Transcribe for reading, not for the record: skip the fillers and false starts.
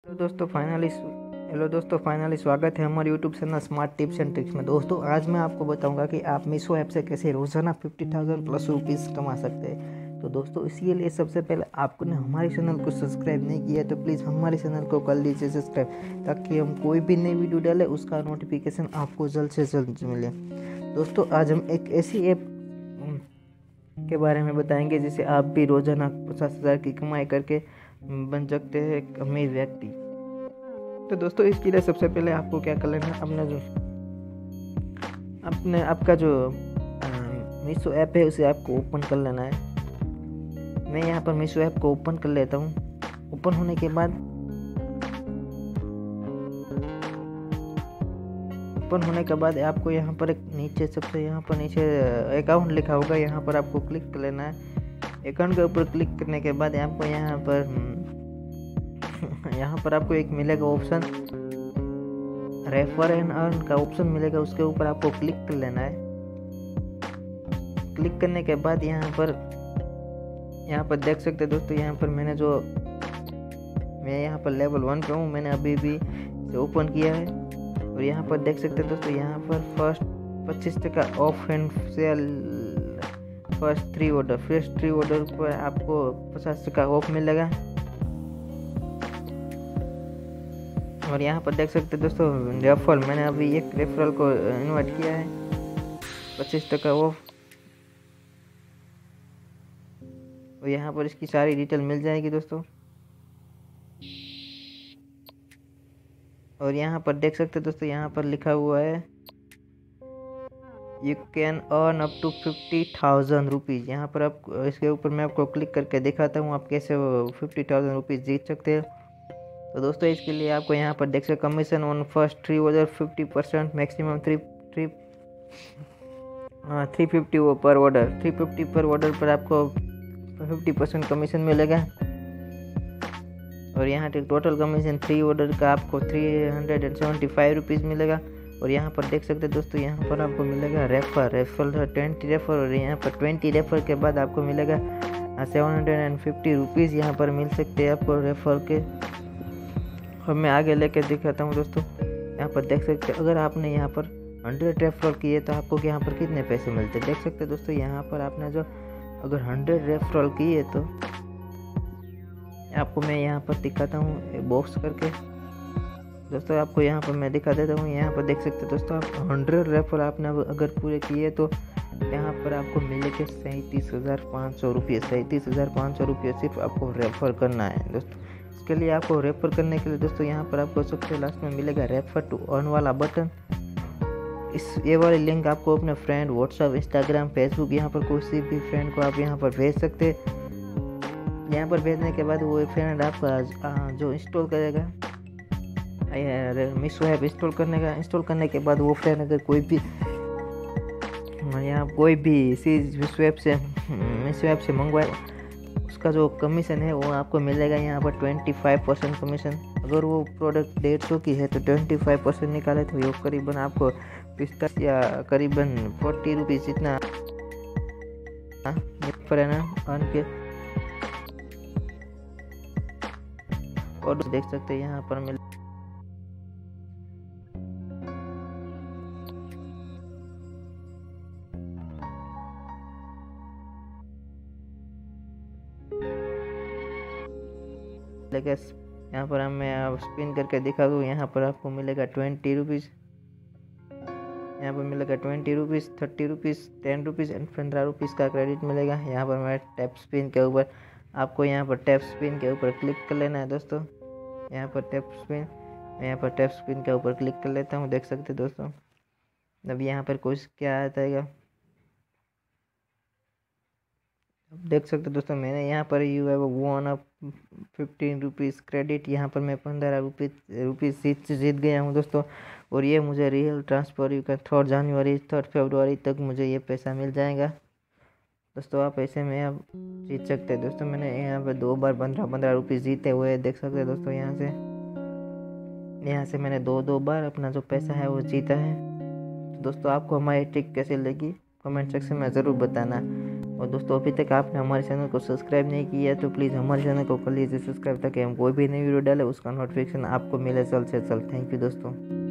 Hello दोस्तों, finally स्वागत है हमारे YouTube channel smart tips and tricks में। दोस्तों आज मैं आपको बताऊंगा कि आप मीशो ऐप से कैसे रोज़ाना 50,000 प्लस रुपीज़ कमा सकते हैं। तो दोस्तों इसके लिए सबसे पहले आपको ने हमारे चैनल को सब्सक्राइब नहीं किया है तो प्लीज़ हमारे चैनल को कर लीजिए सब्सक्राइब, ताकि हम कोई भी नई वीडियो डालें उसका नोटिफिकेशन आपको जल्द से जल्द मिले। दोस्तों आज हम एक ऐसी ऐप के बारे में बताएंगे जिसे आप भी रोज़ाना 50,000 की कमाई करके बन सकते हैं एक अमीर व्यक्ति। तो दोस्तों इसके लिए सबसे पहले आपको क्या कर लेना है, आपका जो मीशो ऐप है उसे आपको ओपन कर लेना है। मैं यहाँ पर मीशो ऐप को ओपन कर लेता हूँ। ओपन होने के बाद आपको यहाँ पर एक नीचे अकाउंट लिखा होगा, यहाँ पर आपको क्लिक कर लेना है। अकाउंट के ऊपर क्लिक करने के बाद आपको यहाँ पर आपको एक मिलेगा ऑप्शन, रेफर एंड अर्न का ऑप्शन मिलेगा, उसके ऊपर आपको क्लिक कर लेना है। क्लिक करने के बाद यहाँ पर देख सकते हैं दोस्तों, यहाँ पर मैं यहाँ पर लेवल 1 पे हूँ, मैंने अभी भी इसे ओपन किया है। और यहाँ पर देख सकते हैं दोस्तों, यहाँ पर first 25% off and sale first 3 order पर आपको 50% ऑफ मिलेगा। और यहाँ पर देख सकते हैं दोस्तों रेफरल, मैंने अभी एक रेफरल को इनवाइट किया है, 25% ऑफ। और यहाँ पर इसकी सारी डिटेल मिल जाएगी दोस्तों। और यहाँ पर देख सकते हैं दोस्तों, यहाँ पर लिखा हुआ है you can earn up to 50,000 rupees. यहाँ पर आप इसके ऊपर मैं आपको क्लिक करके दिखाता हूँ आप कैसे 50,000 रुपीज़ जीत सकते हैं। तो दोस्तों इसके लिए आपको यहाँ पर देख सकते commission on first 3 order 50%, maximum 350 पर ऑर्डर, 350 पर ऑर्डर पर आपको 50% कमीशन मिलेगा। और यहाँ टोटल कमीशन 3 ऑर्डर का आपको 375 रुपीज़ मिलेगा। और यहाँ पर देख सकते हैं दोस्तों, यहाँ पर आपको मिलेगा रेफर 20 रेफर। और यहाँ पर 20 रेफर के बाद आपको मिलेगा 750 रुपीज़ यहाँ पर मिल सकते हैं आपको रेफर के। और मैं आगे लेके दिखाता हूँ दोस्तों, यहाँ पर देख सकते हैं अगर आपने यहाँ पर 100 रेफर किए तो आपको यहाँ पर कितने पैसे मिलते हैं। देख सकते हैं दोस्तों, यहाँ पर आपने जो अगर 100 रेफरल किए तो आपको मैं यहाँ पर दिखाता हूँ बॉक्स करके। दोस्तों आपको यहाँ पर मैं दिखा देता हूँ, यहाँ पर देख सकते हैं दोस्तों, आप 100 रेफर आपने अगर पूरे किए तो यहाँ पर आपको मिलेंगे 37,500 रुपये। 37,500 रुपये सिर्फ आपको रेफर करना है दोस्तों। इसके लिए आपको रेफर करने के लिए दोस्तों यहाँ पर आपको सबसे लास्ट में मिलेगा रेफर टू अर्न वाला बटन। ये वाली लिंक आपको अपने फ्रेंड व्हाट्सएप, इंस्टाग्राम, फेसबुक, यहाँ पर किसी भी फ्रेंड को आप यहाँ पर भेज सकते हैं। यहाँ पर भेजने के बाद वो फ्रेंड आपका जो इंस्टॉल करेगा मीशो ऐप, इंस्टॉल करने के बाद वो फ्रेंड अगर कोई भी चीज़ मीशो ऐप से मंगवाए, उसका जो कमीशन है वो आपको मिलेगा यहाँ पर 25% कमीशन। अगर वो प्रोडक्ट 150 की है तो 25% निकाले तो ये करीबन आपको 45 या करीबन 40 रुपीज़ जितना पर है ना अर्न के। और देख सकते हैं यहाँ पर मिल यहाँ पर मैं स्पिन करके दिखा दूँ, यहाँ पर आपको मिलेगा 20 रुपीज़, यहाँ पर मिलेगा 20 rupees, 30 rupees, 10 rupees and 15 rupees का क्रेडिट मिलेगा। यहाँ पर मैं टैप स्पिन के ऊपर क्लिक कर लेना है दोस्तों। यहाँ पर टैप स्पिन के ऊपर क्लिक कर लेता हूँ। देख सकते हैं दोस्तों, अब यहाँ पर कुछ क्या आता है, देख सकते दोस्तों, मैंने यहाँ पर यू है वन अप 15 रुपीज़ क्रेडिट, यहाँ पर मैं 15 रुपीज़ जीत गया हूँ दोस्तों। और ये मुझे रियल ट्रांसफर यू का 3 जनवरी 3 फरवरी तक मुझे ये पैसा मिल जाएगा दोस्तों। आप ऐसे में आप जीत सकते हैं दोस्तों। मैंने यहाँ पर 2 बार 15 रुपीज़ जीते हुए देख सकते हैं दोस्तों। यहाँ से मैंने 2 बार अपना जो पैसा है वो जीता है। तो दोस्तों आपको हमारी ट्रिक कैसी लगी कमेंट सेक्शन में ज़रूर बताना। और दोस्तों अभी तक आपने हमारे चैनल को सब्सक्राइब नहीं किया है तो प्लीज़ हमारे चैनल को कर लीजिए सब्सक्राइब, ताकि हम कोई भी नई वीडियो डालें उसका नोटिफिकेशन आपको मिले जल्द से जल्द। थैंक यू दोस्तों।